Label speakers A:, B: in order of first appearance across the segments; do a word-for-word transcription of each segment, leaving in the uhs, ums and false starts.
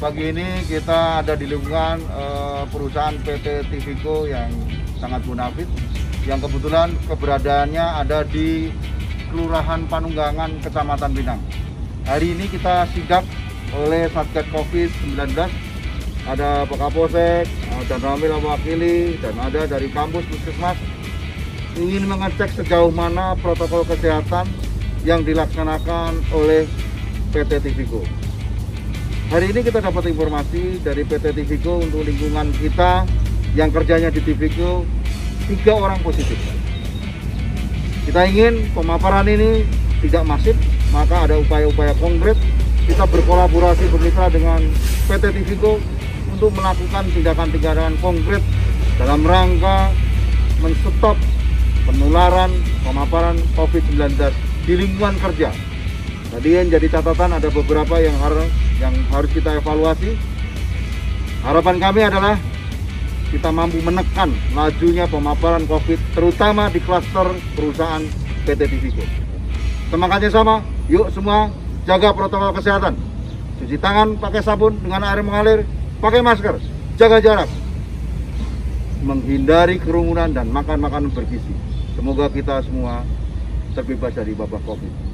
A: pagi ini kita ada di lingkungan uh, perusahaan P T Tivico yang sangat bonafit, yang kebetulan keberadaannya ada di Kelurahan Panunggangan, Kecamatan Pinang. Hari ini kita sidak oleh Satgas COVID sembilan belas, ada Pak Kapolsek, dan Ramil mewakili, dan ada dari kampus Puskesmas, ingin mengecek sejauh mana protokol kesehatan yang dilaksanakan oleh P T Tivico. Hari ini kita dapat informasi dari P T Tivico untuk lingkungan kita yang kerjanya di Tivico, tiga orang positif. Kita ingin pemaparan ini tidak masif, maka ada upaya-upaya konkret. Kita berkolaborasi bermitra dengan P T Tivico untuk melakukan tindakan-tindakan konkret dalam rangka menstop penularan pemaparan COVID sembilan belas di lingkungan kerja. Tadi yang jadi catatan ada beberapa yang harus yang harus kita evaluasi. Harapan kami adalah kita mampu menekan lajunya pemaparan COVID, terutama di klaster perusahaan P T Tivico. Semangatnya sama, yuk semua jaga protokol kesehatan. Cuci tangan pakai sabun dengan air mengalir, pakai masker, jaga jarak, menghindari kerumunan dan makan makanan bergizi. Semoga kita semua terbebas dari wabah COVID.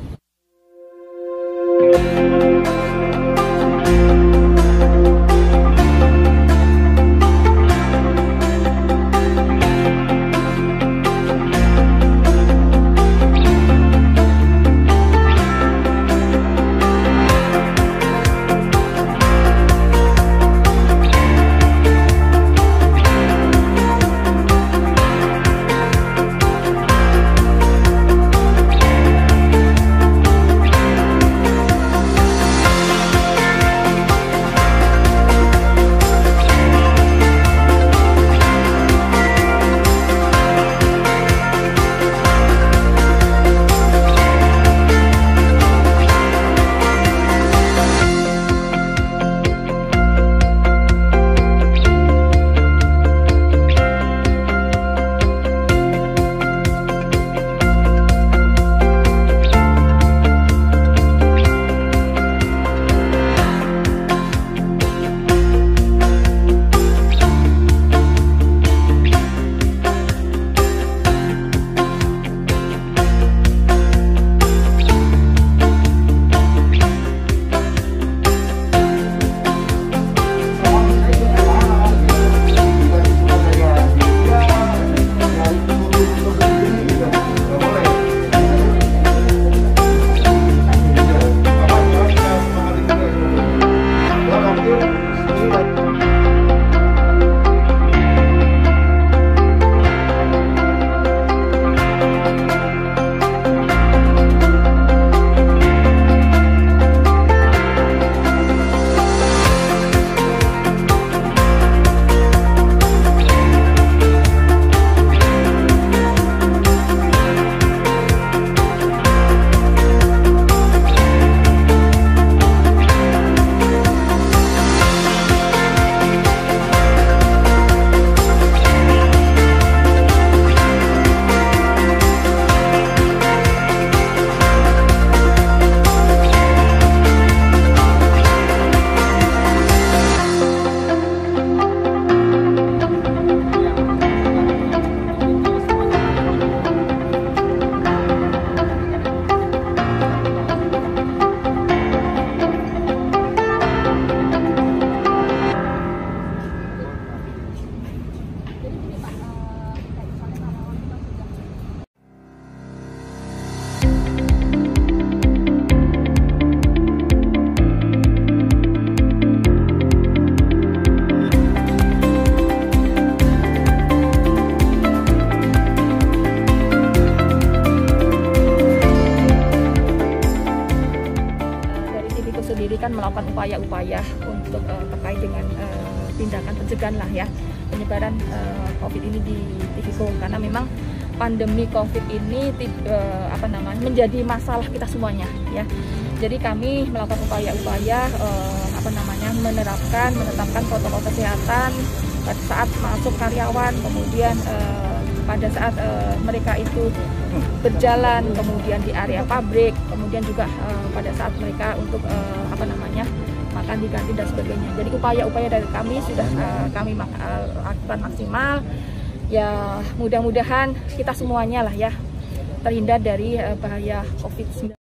B: kan melakukan upaya-upaya untuk uh, terkait dengan uh, tindakan pencegahan lah ya penyebaran uh, COVID ini di Tivico, karena memang pandemi COVID ini uh, apa namanya menjadi masalah kita semuanya ya. Jadi kami melakukan upaya-upaya uh, apa namanya menerapkan menetapkan protokol kesehatan pada saat masuk karyawan, kemudian uh, pada saat uh, mereka itu berjalan, kemudian di area pabrik, kemudian juga uh, pada saat mereka untuk uh, apa namanya makan di kantin dan sebagainya. Jadi upaya-upaya dari kami sudah uh, kami mak uh, lakukan maksimal. Ya mudah-mudahan kita semuanya lah ya terhindar dari uh, bahaya COVID sembilan belas.